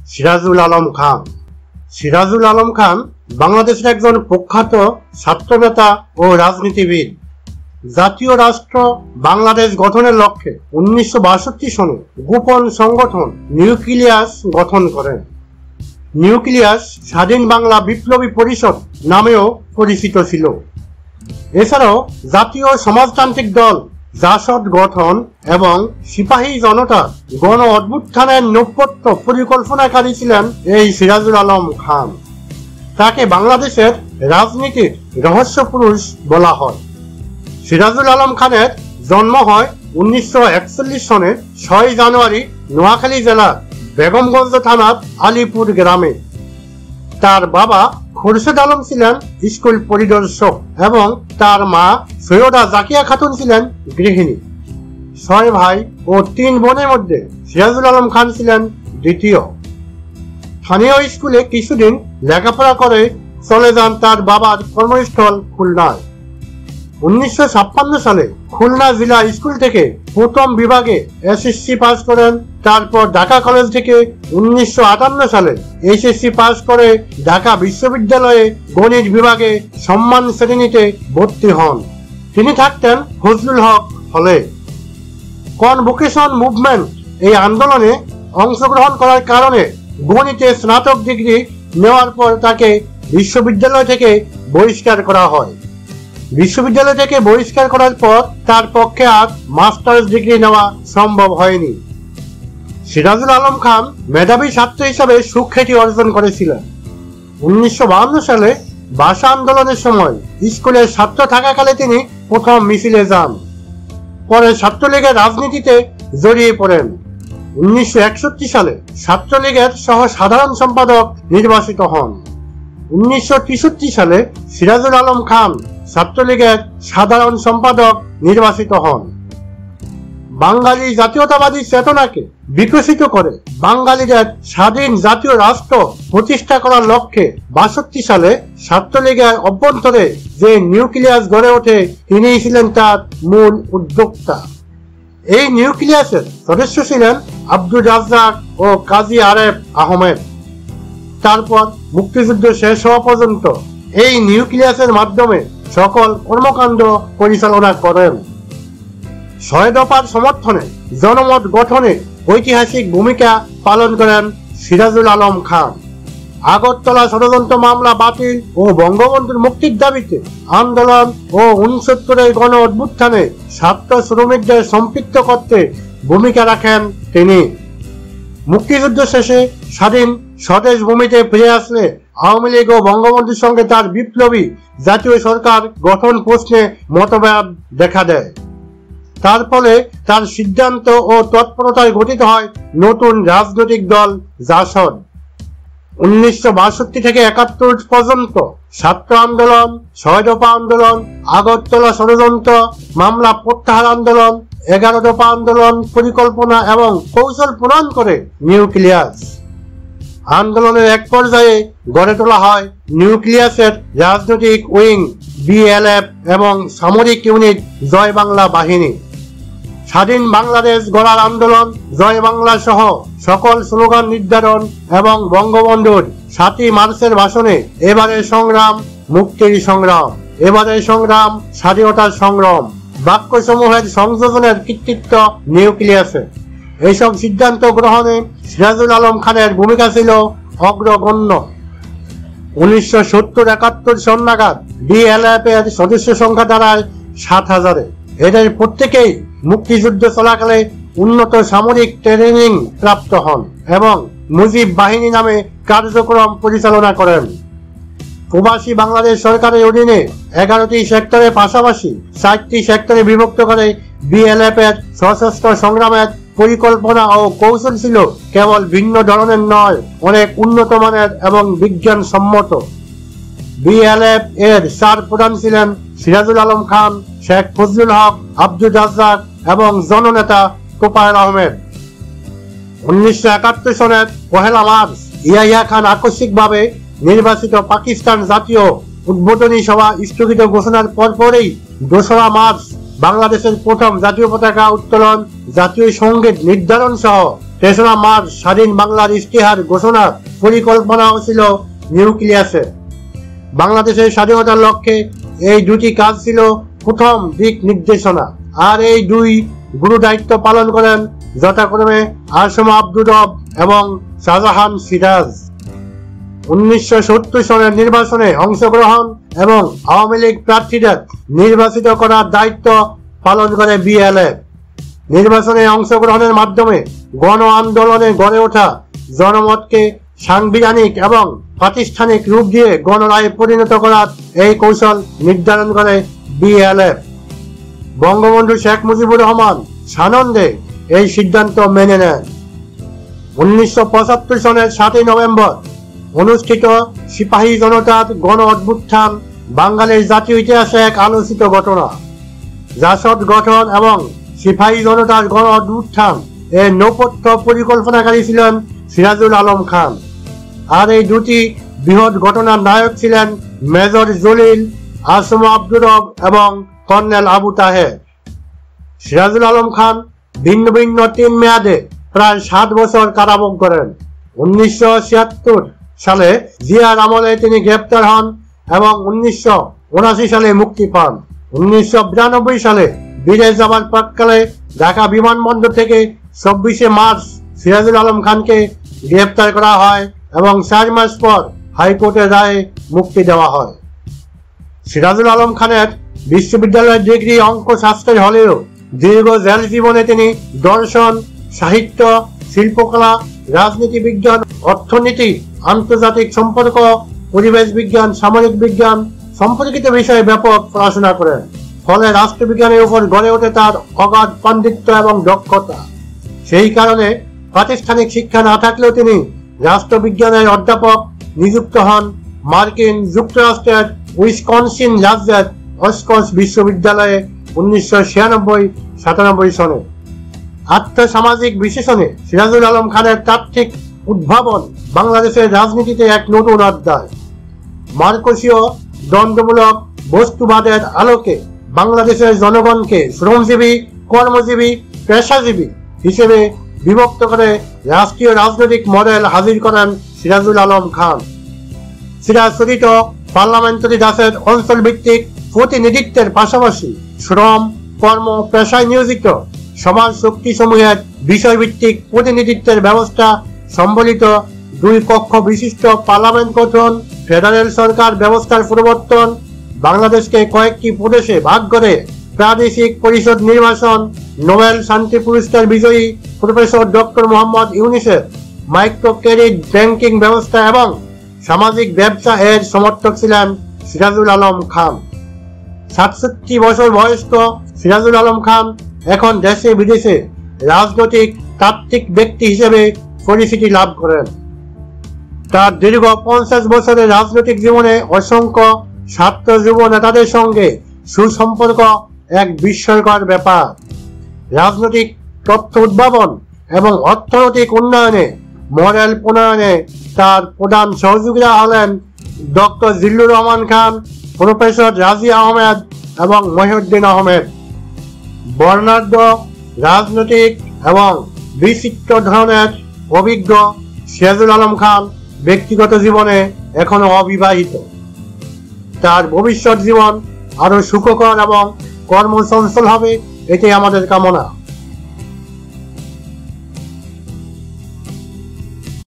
সিরাজুল আলম খান। সিরাজুল আলম খান বাংলাদেশের একজন প্রখ্যাত ছাত্রনেতা ও রাজনীতিবিদ। জাতীয় রাষ্ট্র বাংলাদেশ গঠনের লক্ষ্যে 1962 সনে গোপন সংগঠন নিউক্লিয়াস গঠন করেন। নিউক্লিয়াস স্বাধীন বাংলা বিপ্লবী পরিষদ নামেও পরিচিত ছিল। এছাড়াও জাতীয় সমাজতান্ত্রিক দল জাসদ গঠন এবং সিপাহী জনতা গণ অভ্যুত্থানের নেপথ্য পরিকল্পনাকারী ছিলেন এই সিরাজুল আলম খান। তাকে বাংলাদেশের রাজনীতির রহস্য পুরুষ বলা হয়। সিরাজুল আলম খানের জন্ম হয় 1941 সনের 6 জানুয়ারি নোয়াখালী জেলার বেগমগঞ্জ থানার আলীপুর গ্রামে। তার বাবা খোরশেদ আলম ছিলেন স্কুল পরিদর্শক এবং তার মা সৈয়দা জাকিয়া খাতুন ছিলেন গৃহিণী। 6 ভাই ও 3 বোনের মধ্যে সিরাজুল আলম খান ছিলেন দ্বিতীয়। স্থানীয় স্কুলে কিছুদিন লেখাপড়া করে চলে যান তার বাবার কর্মস্থল খুলনায়। 1956 সালে খুলনা জেলা স্কুল থেকে প্রথম বিভাগে এসএসসি পাস করেন। তারপর ঢাকা কলেজ থেকে 1958 সালে এইচএসসি পাস করে ঢাকা বিশ্ববিদ্যালয়ে গণিত বিভাগে সম্মান শ্রেণীতে ভর্তি হন। তিনি থাকতেন ফজলুল হক হলে। কনভোকেশন মুভমেন্ট এই আন্দোলনে অংশগ্রহণ করার কারণে গণিতে স্নাতক ডিগ্রি নেওয়ার পর তাকে বিশ্ববিদ্যালয় থেকে বহিষ্কার করা হয়। বিশ্ববিদ্যালয় থেকে বহিষ্কার করার পর তার পক্ষে আর মাস্টার্স ডিগ্রি নেওয়া সম্ভব হয়নি। সিরাজুল আলম খান মেধাবী ছাত্র হিসাবে সুখ্যাতি অর্জন করেছিলেন। 1952 সালে ভাষা আন্দোলনের সময় স্কুলের ছাত্র থাকাকালে তিনি প্রথম মিছিলে যান। পরে ছাত্রলীগের রাজনীতিতে জড়িয়ে পড়েন। 1961 সালে ছাত্রলীগের সহ সাধারণ সম্পাদক নির্বাচিত হন। 1963 সালে সিরাজুল আলম খান ছাত্রলীগের সাধারণ সম্পাদক নির্বাচিত হন। বাঙালি জাতীয়তাবাদী চেতনাকে বিকশিত করে বাঙালিদের স্বাধীন জাতীয় রাষ্ট্র প্রতিষ্ঠা করার লক্ষ্যে 62 সালে ছাত্রলীগের অভ্যন্তরে যে নিউক্লিয়াস গড়ে ওঠে তিনিই ছিলেন তার মূল উদ্যোক্তা। এই নিউক্লিয়াসের সদস্য ছিলেন আব্দুর রাজ্জাক ও কাজী আরেফ আহমেদ। তারপর মুক্তিযুদ্ধ শেষ হওয়া পর্যন্ত এই নিউক্লিয়াসের মাধ্যমে সকল কর্মকাণ্ড পরিচালনা করেন। 6 দফার সমর্থনে জনমত গঠনে ঐতিহাসিক ভূমিকা পালন করেন সিরাজুল আলম খান। আগরতলা ষড়যন্ত্র মামলা বাতিল ও বঙ্গবন্ধুর মুক্তির দাবিতে আন্দোলন ও 69 গণ অভ্যুত্থানে ছাত্র শ্রমিকদের সম্পৃক্ত করতে ভূমিকা রাখেন তিনি। মুক্তিযুদ্ধ শেষে স্বাধীন স্বদেশ ভূমিতে ফিরে আসলে আওয়ামী লীগ ও বঙ্গবন্ধুর সঙ্গে তার বিপ্লবী জাতীয় সরকার গঠন প্রশ্নে মতভেদ দেখা দেয়। তার ফলে তার সিদ্ধান্ত ও তৎপরতায় গঠিত হয় নতুন রাজনৈতিক দল জাসদ। 1962 থেকে 71 পর্যন্ত ছাত্র আন্দোলন, 6 দফা আন্দোলন, আগরতলা ষড়যন্ত্র মামলা প্রত্যাহার আন্দোলন, 11 দফা আন্দোলন পরিকল্পনা এবং কৌশল প্রণয়ন করে নিউক্লিয়াস। আন্দোলনের এক পর্যায়ে গড়ে তোলা হয় নিউক্লিয়াসের রাজনৈতিক উইং বিএলএফ এবং সামরিক ইউনিট জয় বাংলা বাহিনী। স্বাধীন বাংলাদেশ গড়ার আন্দোলন, জয় বাংলা সহ সকল স্লোগান নির্ধারণ এবং বঙ্গবন্ধুর 7 মার্চের ভাষণে এবারের সংগ্রাম মুক্তির সংগ্রাম, এবারের সংগ্রাম স্বাধীনতার সংগ্রাম বাক্যসমূহের সংযোজনের কৃতিত্ব নিউক্লিয়াসে। এইসব সিদ্ধান্ত গ্রহণে সিরাজুল আলম খানের ভূমিকা ছিল অগ্রগণ্য। 1970-71 সন নাগাদ বিএলএফ এর সদস্য সংখ্যা দাঁড়ায় 7,000-এ। এদের প্রত্যেকেই মুক্তিযুদ্ধ চলাকালে উন্নত সামরিক ট্রেনিং প্রাপ্ত হন এবং মুজিব বাহিনী নামে কার্যক্রম পরিচালনা করেন। প্রবাসী বাংলাদেশ সরকারের অধীনে 11টি সেক্টরের পাশাপাশি 4টি সেক্টরে বিভক্ত করে বিএলএফ এর সশস্ত্র সংগ্রামের পরিকল্পনা ও কৌশল ছিল কেবল ভিন্ন ধরনের নয়, অনেক উন্নত মানের এবং বিজ্ঞান সম্মত। বিএলএফ এর 4 প্রধান ছিলেন সিরাজুল আলম খান, শেখ ফজলুল হক, আব্দুর রাজ্জাক এবং জননেতা তোফায়েল আহমেদ। 1971 সনের 1 মার্চ ইয়াহিয়া খান আকস্মিকভাবে নির্বাচিত পাকিস্তান জাতীয় উদ্বোধনী সভা স্থগিত ঘোষণার পরপরই 2 মার্চ বাংলাদেশের প্রথম জাতীয় পতাকা উত্তোলন, জাতীয় সঙ্গীত নির্ধারণ সহ 3রা মার্চ স্বাধীন বাংলার ইশতেহার ঘোষণার পরিকল্পনাও ছিল নিউক্লিয়াসে। বাংলাদেশের স্বাধীনতার লক্ষ্যে এই দুটি কাজ ছিল প্রথম দিক নির্দেশনা, আর এই দুই গুরু দায়িত্ব পালন করেন যথাক্রমে আসম আব্দুর রব এবং শাহজাহান সিরাজ। 1970 সনের নির্বাচনে অংশগ্রহণ এবং আওয়ামী লীগ প্রার্থীদের নির্বাচিত করার দায়িত্ব পালন করে বিএলএফ। নির্বাচনে অংশগ্রহণের মাধ্যমে গণ আন্দোলনে গড়ে ওঠা জনমতকে সাংবিধানিক এবং প্রাতিষ্ঠানিক রূপ দিয়ে গণরায়ে পরিণত করার এই কৌশল নির্ধারণ করে বিএলএফ। বঙ্গবন্ধু শেখ মুজিবুর রহমান সানন্দে এই সিদ্ধান্ত মেনে নেন। 1975 সনের 7 নভেম্বর অনুষ্ঠিত সিপাহী জনতার গণ অভ্যুত্থান বাঙালির জাতীয় ইতিহাসে এক আলোচিত ঘটনা। জাসদ গঠন এবং সিপাহী জনতার গণ অভ্যুত্থান এর নেপথ্য পরিকল্পনাকারী ছিলেন সিরাজুল আলম খান, আর এই দুটি বৃহৎ ঘটনার নায়ক ছিলেন মেজর জলিল, আসম আব্দুর রব এবং কর্নেল আবু তাহের। সিরাজুল আলম খান ভিন্ন ভিন্ন 3 মেয়াদে প্রায় 7 বছর কারাভোগ করেন। 1976 সালে জিয়ার আমলে তিনি গ্রেপ্তার হন এবং 1979 সালে মুক্তি পান। 1992 সালে বিদেশ যাবার প্রাক্কালে ঢাকা বিমানবন্দর থেকে 24 মার্চ সিরাজুল আলম খানকে গ্রেপ্তার করা হয় এবং 4 মাস পর হাইকোর্টের রায়ে মুক্তি দেওয়া হয়। সিরাজুল আলম খানের বিশ্ববিদ্যালয়ের ডিগ্রি অঙ্কশাস্ত্রের হলেও দীর্ঘ জেল জীবনে তিনি দর্শন, সাহিত্য, শিল্পকলা, রাজনীতি বিজ্ঞান, অর্থনীতি, আন্তর্জাতিক সম্পর্ক, পরিবেশ বিজ্ঞান, সামরিক বিজ্ঞান সম্পর্কিত বিষয়ে ব্যাপক পড়াশোনা করেন। ফলে রাষ্ট্রবিজ্ঞানের উপর গড়ে ওঠে তার অগাধ পাণ্ডিত্য এবং দক্ষতা। সেই কারণে প্রাতিষ্ঠানিক শিক্ষা না থাকলেও তিনি রাষ্ট্রবিজ্ঞানের অধ্যাপক নিযুক্ত হন মার্কিন যুক্তরাষ্ট্রের উইসকনসিন রাজ্যের অসকস বিশ্ববিদ্যালয়ে 1996-97 সনে। আর্থসামাজিক বিশেষণে সিরাজুল আলম খানের তাত্ত্বিক উদ্ভাবন বাংলাদেশের রাজনীতিতে এক নতুন অধ্যায়। মার্কসীয় দ্বন্দ্বমূলক বস্তুবাদের আলোকে বাংলাদেশের জনগণকে শ্রমজীবী, কর্মজীবী, পেশাজীবী হিসেবে বিভক্ত করে রাষ্ট্রীয় রাজনৈতিক মডেল হাজির করেন সিরাজুল আলম খান। চিরাচরিত পার্লামেন্টারি দাসের অঞ্চলভিত্তিক প্রতিনিধিত্বের পাশাপাশি শ্রম, কর্ম, পেশায় নিয়োজিত সমাজ শক্তি সমূহের বিষয়ভিত্তিক প্রতিনিধিত্বের ব্যবস্থা সম্বলিত 2 কক্ষ বিশিষ্ট পার্লামেন্ট গঠন, ফেডারেল সরকার ব্যবস্থার প্রবর্তন, বাংলাদেশকে কয়েকটি প্রদেশে ভাগ করে প্রাদেশিক পরিষদ নির্বাচন, নোবেল শান্তি পুরস্কার বিজয়ী প্রফেসর ডক্টর মোহাম্মদ ইউনূসের মাইক্রো ক্রেডিট ব্যাংকিং ব্যবস্থা এবং সামাজিক ব্যবসা এর সমর্থক ছিলেন সিরাজুল আলম খান। 67 বছর বয়স্ক সিরাজুল আলম খান এখন দেশে বিদেশে রাজনৈতিক তাত্ত্বিক ব্যক্তি হিসেবে পরিচিতি লাভ করেন। তার দীর্ঘ 50 বছরের রাজনৈতিক জীবনে অসংখ্য ছাত্র যুব নেতাদের সঙ্গে সুসম্পর্ক এক বিস্ময়কর ব্যাপার। রাজনৈতিক তথ্য উদ্ভাবন এবং অর্থনৈতিক উন্নয়নে, মডেল প্রণয়নে তার প্রধান সহযোগীরা হলেন ডক্টর জিল্লুর রহমান খান, প্রফেসর রাজি আহমেদ এবং মহিউদ্দিন আহমেদ। বর্ণাঢ্য রাজনৈতিক এবং বিচিত্র ধরনের অভিজ্ঞ সিরাজুল আলম খান ব্যক্তিগত জীবনে এখনো অবিবাহিত। তার ভবিষ্যৎ জীবন আরো সুখকর এবং কর্মচঞ্চল হবে, এটাই আমাদের কামনা।